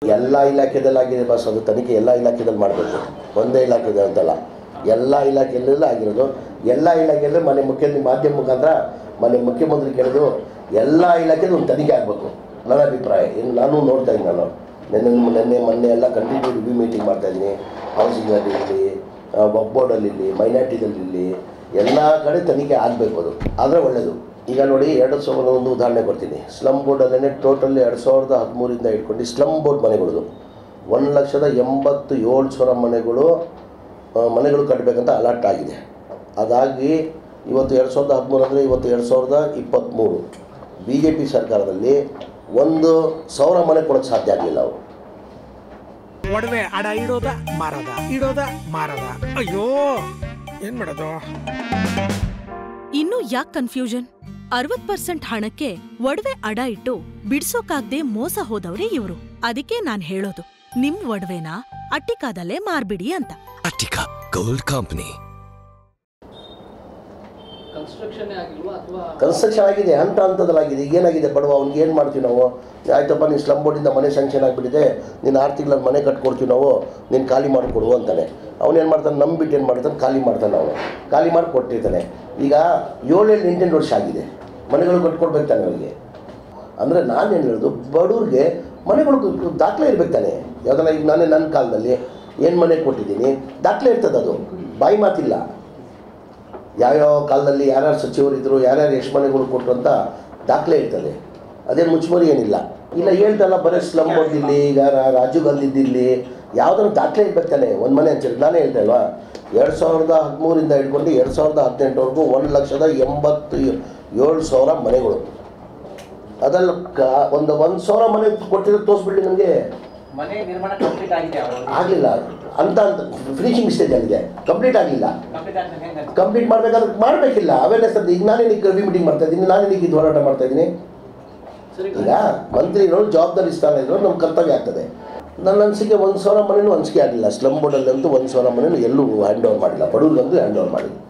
ಎಲ್ಲ ಇಲಾಖೆದಲ್ಲಿ ಆಗಿದೆ ಬಸ್, ಅದು ತನಿಖೆ ಎಲ್ಲ ಇಲಾಖೆದಲ್ಲಿ ಮಾಡಬೇಕು, ಒಂದೇ ಇಲಾಖೆದೆ ಅಂತಲ್ಲ, ಎಲ್ಲ ಇಲಾಖೆಯಲ್ಲೆಲ್ಲ ಆಗಿರೋದು. ಎಲ್ಲ ಇಲಾಖೆಯಲ್ಲೂ ಮಾಧ್ಯಮ ಮುಖಾಂತರ ಮುಖ್ಯಮಂತ್ರಿ ಕೇಳಿದ್ರು, ಎಲ್ಲ ಇಲಾಖೆದು ಒಂದು ತನಿಖೆ ಆಗಬೇಕು ನನ್ನ ಅಭಿಪ್ರಾಯ. ಇನ್ನು ನಾನು ನೋಡ್ತಾ ಇದ್ದೀನಿ, ನಾನು ಮೊನ್ನೆ ಎಲ್ಲ ಕಂಟಿನ್ಯೂ ರಿವ್ಯೂ ಮೀಟಿಂಗ್ ಮಾಡ್ತಾಯಿದ್ದೀನಿ. ಹೌಸಿಂಗಲ್ಲಿ ಇರಲಿ, ವಕ್ಫ್ ಬೋರ್ಡಲ್ಲಿ ಇರಲಿ, ಮೈನಾರಿಟಿದಲ್ಲಿ ಇರಲಿ, ಎಲ್ಲ ಕಡೆ ತನಿಖೆ ಆಗಬೇಕು. ಅದು ಆದರೆ ಒಳ್ಳೆಯದು. ಈಗ ನೋಡಿ, 2000 ಒಂದು ಉದಾಹರಣೆ ಕೊಡ್ತೀನಿ. ಸ್ಲಮ್ ಬೋರ್ಡಲ್ಲೇ ಟೋಟಲಿ 2013 ಇಟ್ಕೊಂಡು ಸ್ಲಮ್ ಬೋರ್ಡ್ ಮನೆಗಳು 1,87,000 ಮನೆಗಳು ಕಟ್ಟಬೇಕಂತ ಅಲರ್ಟ್ ಆಗಿದೆ. ಅದಾಗಿ ಇವತ್ತು 2013 ಅಂದರೆ ಇವತ್ತು 2023 BJP ಸರ್ಕಾರದಲ್ಲಿ 1,000 ಮನೆ ಕೊಡೋಕ್ಕೆ ಸಾಧ್ಯ ಆಗಲಿಲ್ಲ. ಅವರು ಒಡವೆ ಅಡ ಇಡೋದ ಮಾರದ ಅಯ್ಯೋ ಏನ್ ಮಾಡೋದು? ಇನ್ನು ಯಾಕೆ ಕನ್ಫ್ಯೂಷನ್? 60% ಹಣಕ್ಕೆ ಒಡವೆ ಅಡ ಇಟ್ಟು ಬಿಡ್ಸೋಕಾಗ್ದೆ ಮೋಸ ಹೋದವ್ರೆ ಇವ್ರು. ಅದಕ್ಕೆ ನಾನ್ ಹೇಳೋದು, ನಿಮ್ ಒಡವೆನ ಅಟ್ಟಿಕಾದಲ್ಲೇ ಮಾರ್ಬಿಡಿ ಅಂತ. Attica gold company. ಕನ್ಸ್ಟ್ರಕ್ಷನ್ ಆಗಿದೆ, ಹಂತದಲ್ಲಾಗಿದೆ. ಈಗ ಏನಾಗಿದೆ, ಬಡವ ಅವ್ನಿಗೆ ಏನು ಮಾಡ್ತೀವಿ ನಾವು? ಆಯ್ತಪ್ಪ, ನೀನು ಸ್ಲಮ್ ಬೋರ್ಡಿಂದ ಮನೆ ಸ್ಯಾಂಕ್ಷನ್ ಆಗಿಬಿಟ್ಟಿದೆ, ನೀನು 6 ತಿಂಗಳಲ್ಲಿ ಮನೆ ಕಟ್ಕೊಡ್ತೀವಿ ನಾವು, ನೀನು ಖಾಲಿ ಮಾಡಿಕೊಡು ಅಂತಾನೆ. ಅವನೇನು ಮಾಡ್ತಾನೆ, ನಂಬಿಟ್ಟು ಏನು ಮಾಡ್ತಾನೆ, ಖಾಲಿ ಮಾಡ್ತಾನೆ. ಅವನು ಖಾಲಿ ಮಾಡಿ ಕೊಟ್ಟಿರ್ತಾನೆ. ಈಗ 7-8 ವರ್ಷ ಆಗಿದೆ, ಮನೆಗಳು ಕಟ್ಕೊಡ್ಬೇಕು ತಾನೆ ಅವರಿಗೆ. ಅಂದರೆ ನಾನೇನು ಹೇಳೋದು, ಬಡವ್ರಿಗೆ ಮನೆಗಳು ದಾಖಲೆ ಇರ್ಬೇಕು ತಾನೆ. ಯಾವುದಲ್ಲ, ಈಗ ನಾನೇ ನನ್ನ ಕಾಲದಲ್ಲಿ ಏನು ಮನೆ ಕೊಟ್ಟಿದ್ದೀನಿ ದಾಖಲೆ ಇರ್ತದೆ, ಅದು ಬಾಯಿ ಮಾತಿಲ್ಲ. ಯಾವ್ಯಾವ ಕಾಲದಲ್ಲಿ ಯಾರ್ಯಾರು ಸಚಿವರಿದ್ದರು, ಯಾರ್ಯಾರು ಎಷ್ಟು ಮನೆಗಳು ಕೊಟ್ಟರು ಅಂತ ದಾಖಲೆ ಇರ್ತದೆ. ಅದೇನು ಮುಚ್ಚುಮರಿ ಏನಿಲ್ಲ. ಇಲ್ಲ ಹೇಳ್ತಲ್ಲ, ಬರೀ ಸ್ಲಮ್ ಬೋರ್ಡಿಲ್ಲಿ, ಈಗ ರಾಜು ಗಲ್ಲಿದ್ದಿಲ್ಲಿ ಯಾವುದಾದ್ರು ದಾಖಲೆ ಇರ್ಬೇಕು ತಾನೆ ಒಂದು ಮನೆ ಅಂತೇಳಿ. ನಾನೇ ಹೇಳ್ತಾ ಇಲ್ವಾ, 2013 ಹಿಡ್ಕೊಂಡು 2018ವರೆಗೂ 1,87,000 ಮನೆಗಳು. ಅದರಲ್ಲಿ ಒಂದು 1,000 ಮನೆ ಕೊಟ್ಟಿರೋ ತೋರಿಸ್ಬಿಡಿ ನನಗೆ. ಮನೆ ನಿರ್ಮಾಣ ಕಂಪ್ಲೀಟ್ ಆಗಿದೆ ಆಗಲಿಲ್ಲ ಅಂತ ಫಿನಿಶಿಂಗ್ ಸ್ಟೇಜ್ ಆಗಿದೆ, ಕಂಪ್ಲೀಟ್ ಆಗಲಿಲ್ಲ. ಕಂಪ್ಲೀಟ್ ಮಾಡಬೇಕಾದ್ರೆ ಮಾಡಬೇಕಿಲ್ಲ ಅವೇರ್ನೆಸ್ ಅಂತ. ಈಗ ನಾನೇ ರಿವ್ಯೂ ಮೀಟಿಂಗ್ ಮಾಡ್ತಾ ಇದ್ದೀನಿ, ನಾನೇ ಇದು ಹೋರಾಟ ಮಾಡ್ತಾ ಇದ್ದೀನಿ. ಈಗ ಮಂತ್ರಿಗಳು ಜವಾಬ್ದಾರಿ ಸ್ಥಾನ ಇದ್ರು ನಮ್ಮ ಕರ್ತವ್ಯ ಆಗ್ತದೆ. ನನ್ನ ಅನಿಸಿಕೆ 1,000 ಮನೆಯೂ ಹಂಚಿಕೆ ಆಗಲಿಲ್ಲ. ಸ್ಲಮ್ ಬೋರ್ಡಲ್ಲಂತೂ 1,000 ಮನೆಯೂ ಎಲ್ಲೂ ಹ್ಯಾಂಡ್ ಓವರ್ ಮಾಡಿಲ್ಲ, ಬಡವ್ರಿಗಂತೂ ಹ್ಯಾಂಡ್ ಓವರ್ ಮಾಡಿಲ್ಲ.